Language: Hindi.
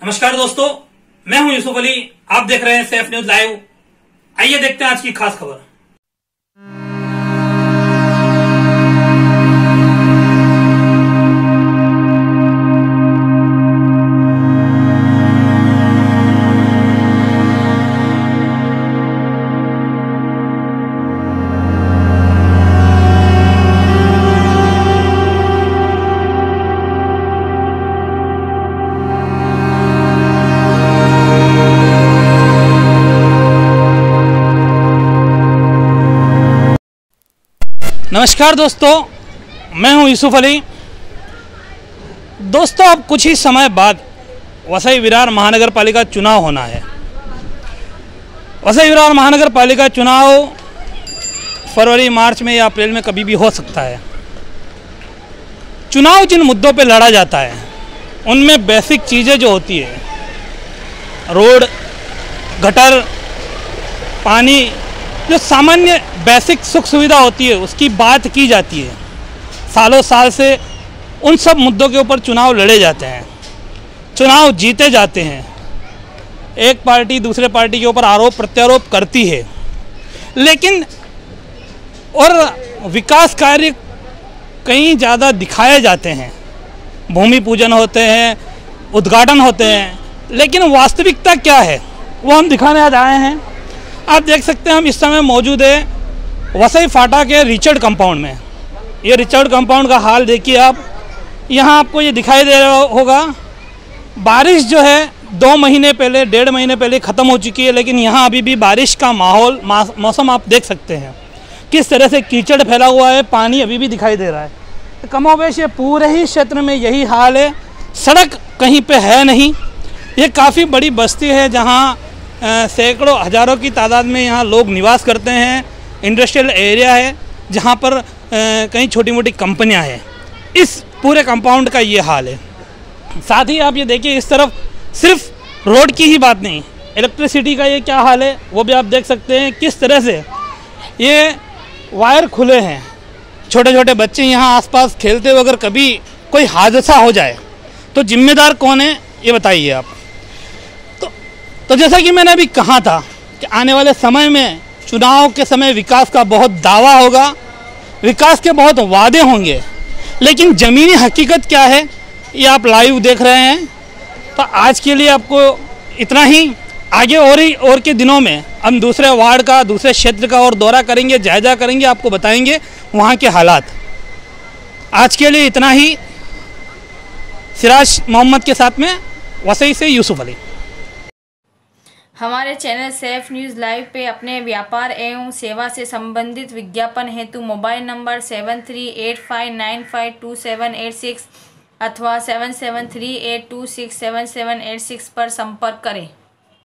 नमस्कार दोस्तों, मैं हूं यूसुफ अली। आप देख रहे हैं सैफ न्यूज लाइव। आइए देखते हैं आज की खास खबर। नमस्कार दोस्तों, मैं हूं यूसुफ अली। दोस्तों, अब कुछ ही समय बाद वसई विरार महानगर पालिका चुनाव होना है। वसई विरार महानगर पालिका चुनाव फरवरी, मार्च में या अप्रैल में कभी भी हो सकता है। चुनाव जिन मुद्दों पे लड़ा जाता है उनमें बेसिक चीज़ें जो होती है, रोड, गटर, पानी, जो सामान्य बेसिक सुख सुविधा होती है उसकी बात की जाती है। सालों साल से उन सब मुद्दों के ऊपर चुनाव लड़े जाते हैं, चुनाव जीते जाते हैं। एक पार्टी दूसरे पार्टी के ऊपर आरोप प्रत्यारोप करती है, लेकिन और विकास कार्य कहीं ज़्यादा दिखाए जाते हैं, भूमि पूजन होते हैं, उद्घाटन होते हैं, लेकिन वास्तविकता क्या है वो हम दिखाने आज आए हैं। आप देख सकते हैं हम इस समय मौजूद है वसई फाटा के रिचर्ड कंपाउंड में। ये रिचर्ड कंपाउंड का हाल देखिए आप। यहाँ आपको ये दिखाई दे रहा होगा, बारिश जो है 2 महीने पहले, 1.5 महीने पहले ख़त्म हो चुकी है, लेकिन यहाँ अभी भी बारिश का माहौल, मौसम आप देख सकते हैं किस तरह से कीचड़ फैला हुआ है, पानी अभी भी दिखाई दे रहा है। तो कमोबेश ये पूरे ही क्षेत्र में यही हाल है। सड़क कहीं पे है नहीं। ये काफ़ी बड़ी बस्ती है जहाँ सैकड़ों हज़ारों की तादाद में यहाँ लोग निवास करते हैं। इंडस्ट्रियल एरिया है जहाँ पर कई छोटी मोटी कंपनियाँ हैं। इस पूरे कंपाउंड का ये हाल है। साथ ही आप ये देखिए, इस तरफ सिर्फ रोड की ही बात नहीं, इलेक्ट्रिसिटी का ये क्या हाल है वो भी आप देख सकते हैं। किस तरह से ये वायर खुले हैं, छोटे छोटे बच्चे यहाँ आसपास खेलते हुए अगर कभी कोई हादसा हो जाए तो जिम्मेदार कौन है ये बताइए आप। तो जैसा कि मैंने अभी कहा था कि आने वाले समय में, चुनाव के समय विकास का बहुत दावा होगा, विकास के बहुत वादे होंगे, लेकिन ज़मीनी हकीकत क्या है ये आप लाइव देख रहे हैं। तो आज के लिए आपको इतना ही। आगे और के दिनों में हम दूसरे वार्ड का, दूसरे क्षेत्र का और दौरा करेंगे, जायजा करेंगे, आपको बताएंगे वहाँ के हालात। आज के लिए इतना ही। सिराज मोहम्मद के साथ में वसई से यूसुफ अली। हमारे चैनल सैफ न्यूज़ लाइव पे अपने व्यापार एवं सेवा से संबंधित विज्ञापन हेतु मोबाइल नंबर 7385952786 अथवा 7738267786 पर संपर्क करें।